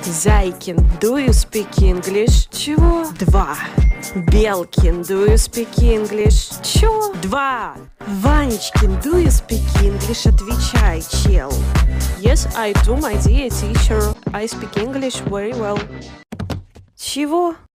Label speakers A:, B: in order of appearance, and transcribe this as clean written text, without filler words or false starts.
A: Зайкин, do you speak English? Чего? 2. Белкин, do you speak English? Чё? 2. Ванечкин, do you speak English? Отвечай, чел. Yes, I do, my dear teacher. I speak English very well. Чего?